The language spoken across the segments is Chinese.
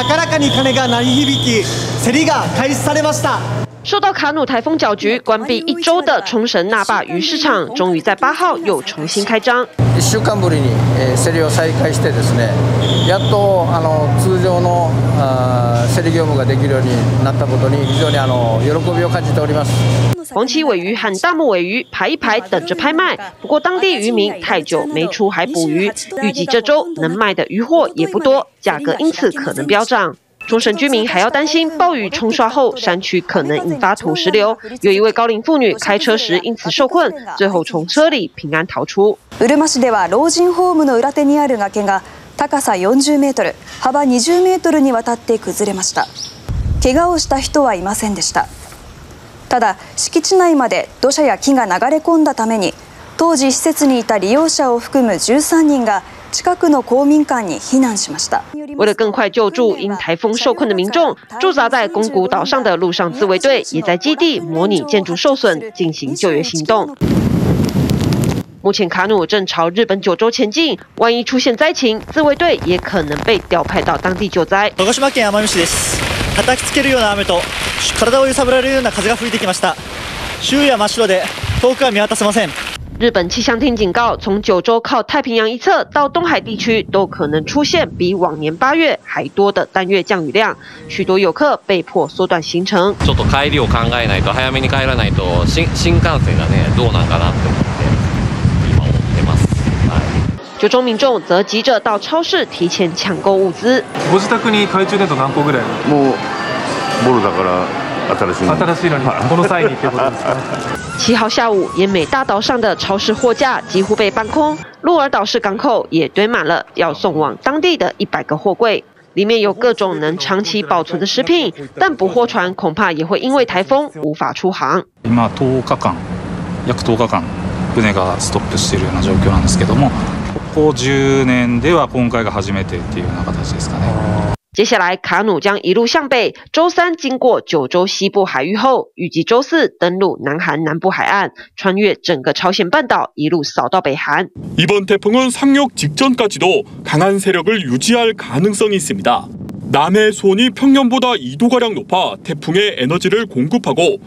高らかに鐘が鳴り響き、競りが開始されました。 受到卡努台风搅局，关闭1周的冲绳那霸鱼市场，终于在8号又重新开张。 1週間ぶりに競りを再開してですね、やっと通常の競り業務ができるようになったことに非常に喜びを感じております。 黄鳍尾鱼和大目尾鱼排一排等着拍卖，不过当地渔民太久没出海捕鱼，预计这周能卖的渔获也不多，价格因此可能飙涨。 冲绳居民还要担心暴雨冲刷后，山区可能引发土石流。有一位高龄婦女开车时因此受困，最后从车里平安逃出。 うるま市では老人ホームの裏手にある崖が高さ40メートル、幅20メートルにわたって崩れました。怪我をした人はいませんでした。ただ敷地内まで土砂や木が流れ込んだために、当時施設にいた利用者を含む13人が 近くの公民館に避難しました。 为了更快救助因台风受困的民众，驻扎在宫古岛上的陆上自卫队也在基地模拟建筑受损，进行救援行动。目前卡努正朝日本九州前进，万一出现灾情，自卫队也可能被调派到当地救灾。 鹿児島県奄美市です。叩きつけるような雨と体を揺さぶられるような風が吹いてきました。周囲は真っ白で遠くは見渡せません。 日本气象厅警告，从九州靠太平洋一侧到东海地区，都可能出现比往年8月还多的单月降雨量，许多游客被迫缩短行程。 ちょっと帰りを考えないと早めに帰らないと新幹線がねどうなんかなって思って今思ってます。 九州民众则急着到超市提前抢购物资。 ご自宅に懐中電灯何個ぐらい？ もうボロだから新しいのにこの際にってことですか ？7号下午，奄美大岛上的超市货架几乎被搬空，鹿儿岛市港口也堆满了要送往当地的100个货柜，里面有各种能长期保存的食品，但捕货船恐怕也会因为台风无法出航。 今10日間、約10日間船がストップしているような状況なんですけども、ここ10年では今回が初めてっていうような形ですかね。 接下来，卡努将一路向北，周3经过九州西部海域后，预计周4登陆南韩南部海岸，穿越整个朝鲜半岛，一路扫到北韩。 이번 태풍은 상륙 직전까지도 강한 세력을 유지할 가능성이 있습니다. 남해 수온이 평년보다 2도가량 높아 태풍에 에너지를 공급하고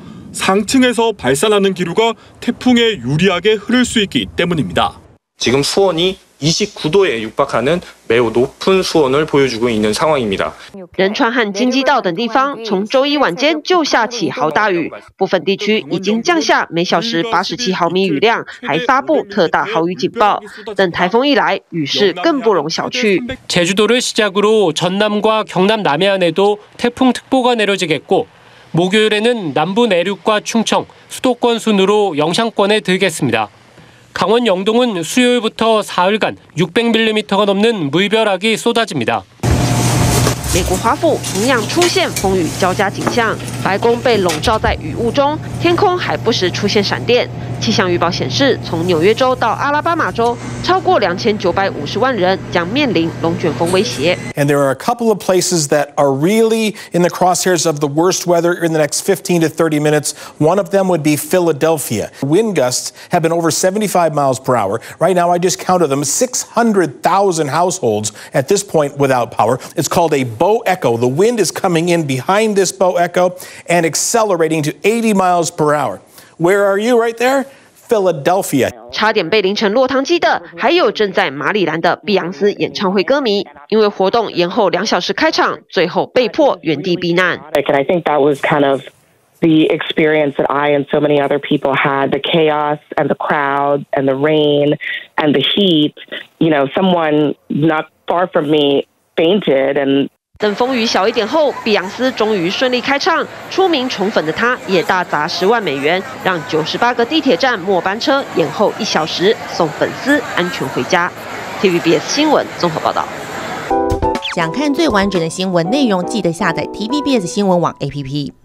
상층에서 발산하는 기류가 태풍에 유리하게 흐를 수 있기 때문입니다. 지금 수온이 29도에 육박하는 매우 높은 수온을 보여주고 있는 상황입니다. 仁川和京畿道等地方从周一晚间就下起豪大雨，部分地区已经降下每小时87毫米雨量，还发布特大豪雨警报。等台风一来，雨势更不容小觑。 제주도를 시작으로 전남과 경남 남해안에도 태풍특보가 내려지겠고 목요일에는 남부 내륙과 충청, 수도권 순으로 영향권에 들겠습니다. 강원 영동은 수요일부터 사흘간 600mm가 넘는 물벼락이 쏟아집니다. 美国华府同样出现风雨交加景象，白宫被笼罩在雨雾中，天空还不时出现闪电。气象预报显示，从纽约州到阿拉巴马州，超过2950万人将面临龙卷风威胁。 And there are a couple of places that are really in the crosshairs of the worst weather in the next 15 to 30 minutes. One of them would be Philadelphia. Wind gusts have been over 75 miles per hour. Right now, I just counted them, 600,000 households at this point without power. It's called a bow echo. The wind is coming in behind this bow echo and accelerating to 80 miles per hour. Where are you right there? Philadelphia. 差点被淋成落汤鸡的，还有正在马里兰的碧昂斯演唱会歌迷，因为活动延后2小时开场，最后被迫原地避难。 And I think that was kind of the experience that I and so many other people had, the chaos and the crowd and the rain and the heat. You know, someone not far from me fainted and 等风雨小一点后，碧昂斯终于顺利开唱。出名宠粉的她也大砸10万美元，让98个地铁站末班车延后1小时，送粉丝安全回家。TVBS 新闻综合报道。 想看最完整的新闻内容，记得下载 TVBS 新闻网 APP。